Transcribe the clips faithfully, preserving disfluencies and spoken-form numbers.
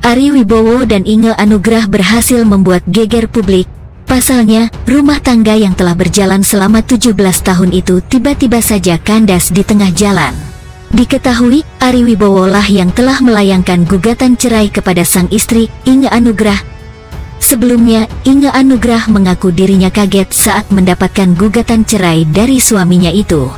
Ari Wibowo dan Inge Anugrah berhasil membuat geger publik. Pasalnya, rumah tangga yang telah berjalan selama tujuh belas tahun itu tiba-tiba saja kandas di tengah jalan. Diketahui, Ari Wibowo lah yang telah melayangkan gugatan cerai kepada sang istri, Inge Anugrah. Sebelumnya, Inge Anugrah mengaku dirinya kaget saat mendapatkan gugatan cerai dari suaminya itu.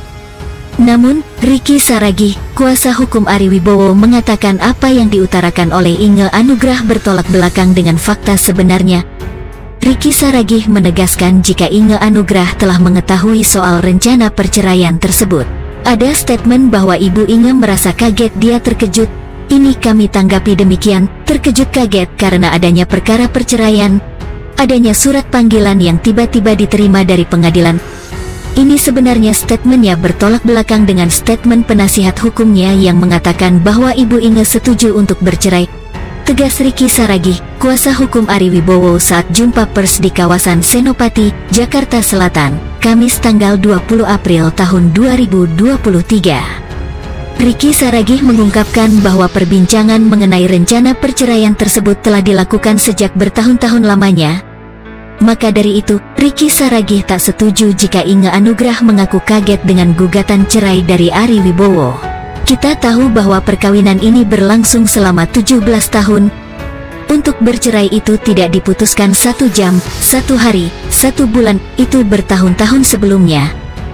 Namun, Ricky Saragih, kuasa hukum Ari Wibowo, mengatakan apa yang diutarakan oleh Inge Anugrah bertolak belakang dengan fakta sebenarnya. Ricky Saragih menegaskan jika Inge Anugrah telah mengetahui soal rencana perceraian tersebut. Ada statement bahwa Ibu Inge merasa kaget, dia terkejut. Ini kami tanggapi demikian, terkejut kaget karena adanya perkara perceraian, adanya surat panggilan yang tiba-tiba diterima dari pengadilan. Ini sebenarnya statementnya bertolak belakang dengan statement penasihat hukumnya yang mengatakan bahwa Ibu Inge setuju untuk bercerai. Tegas Ricky Saragih, kuasa hukum Ari Wibowo saat jumpa pers di kawasan Senopati, Jakarta Selatan, Kamis tanggal dua puluh April tahun dua ribu dua puluh tiga. Ricky Saragih mengungkapkan bahwa perbincangan mengenai rencana perceraian tersebut telah dilakukan sejak bertahun-tahun lamanya. Maka dari itu, Ricky Saragih tak setuju jika Inge Anugrah mengaku kaget dengan gugatan cerai dari Ari Wibowo. Kita tahu bahwa perkawinan ini berlangsung selama tujuh belas tahun. Untuk bercerai itu tidak diputuskan satu jam, satu hari, satu bulan, itu bertahun-tahun sebelumnya.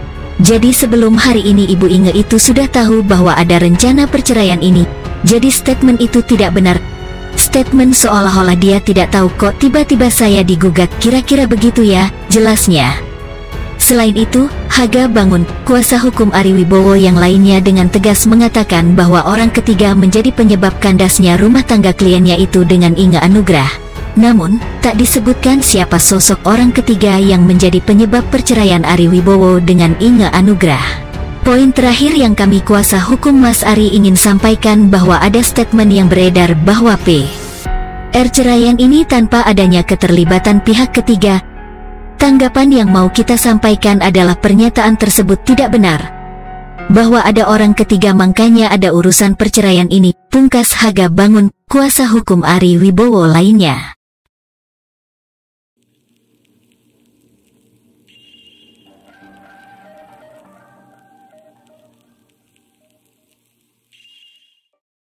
Jadi sebelum hari ini Ibu Inge itu sudah tahu bahwa ada rencana perceraian ini. Jadi statement itu tidak benar. Statement seolah-olah dia tidak tahu kok tiba-tiba saya digugat, kira-kira begitu ya, jelasnya. Selain itu, Haga Bangun, kuasa hukum Ari Wibowo yang lainnya dengan tegas mengatakan bahwa orang ketiga menjadi penyebab kandasnya rumah tangga kliennya itu dengan Inge Anugrah. Namun, tak disebutkan siapa sosok orang ketiga yang menjadi penyebab perceraian Ari Wibowo dengan Inge Anugrah. Poin terakhir yang kami kuasa hukum Mas Ari ingin sampaikan bahwa ada statement yang beredar bahwa P R ceraian ini tanpa adanya keterlibatan pihak ketiga. Tanggapan yang mau kita sampaikan adalah pernyataan tersebut tidak benar. Bahwa ada orang ketiga makanya ada urusan perceraian ini, pungkas Haga Bangun, kuasa hukum Ari Wibowo lainnya.